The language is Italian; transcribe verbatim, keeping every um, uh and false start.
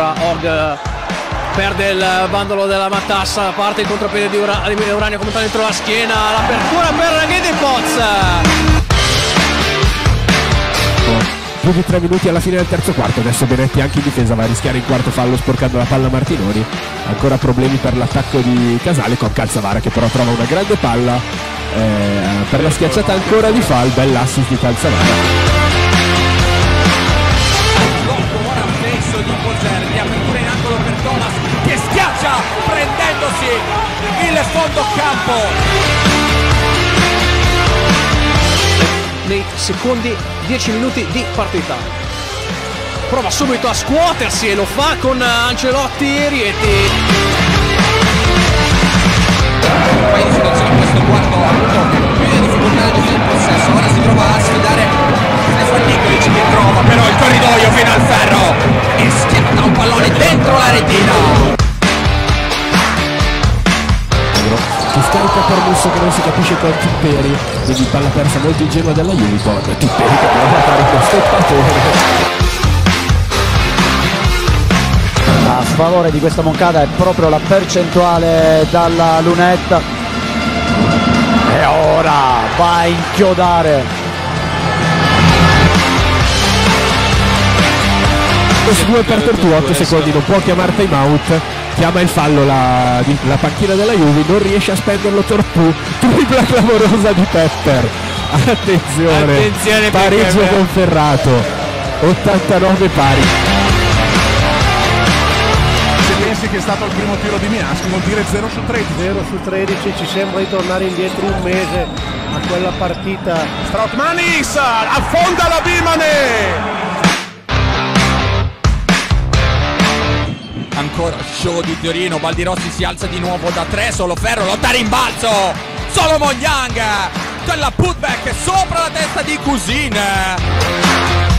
Ora Og perde il bandolo della Matassa, parte il contropiede di, Ura, di Urania come dentro la schiena, l'apertura per Ghedi Poz. Più di tre minuti alla fine del terzo quarto, adesso Benetti anche in difesa va a rischiare il quarto fallo sporcando la palla a Martinoni. Ancora problemi per l'attacco di Casale con Calzavara che però trova una grande palla eh, per la schiacciata ancora di Fall, bell'assist di Calzavara. Ora un penso di Polgerdi, apertura in angolo per Thomas che schiaccia prendendosi il fondo campo. Nei secondi dieci minuti di partita prova subito a scuotersi e lo fa con Ancelotti e Rieti. Un paio di situazioni in questo quarto ha avuto più di difficoltà nel gestire il possesso, ora si trova a sfidare Stefan Nikolic che trova però il corridoio fino al ferro e schiatta un pallone dentro la retina. Che scarica per Musso che non si capisce con Tipperi, quindi palla persa molto ingenua della Unicorn. Tipperi che prova a fare questo stoppatore. A sfavore di questa Moncada è proprio la percentuale dalla lunetta e ora va a inchiodare. due per Tortù, otto secondi, non può chiamare time out, chiama il fallo la, la panchina della Juve, non riesce a spenderlo Tortù, tripla clamorosa di Pepper. Attenzione, Attenzione pareggio con Ferrato, ottantanove pari. Pensi che è stato il primo tiro di Miaschi, vuol dire zero su tredici. zero su tredici, ci sembra di tornare indietro un mese a quella partita. Strautmanis affonda la Bimane. Ancora show di Torino, Baldirossi si alza di nuovo da tre, solo Ferro, lotta a rimbalzo, Solomon Young, quella putback sopra la testa di Cousin.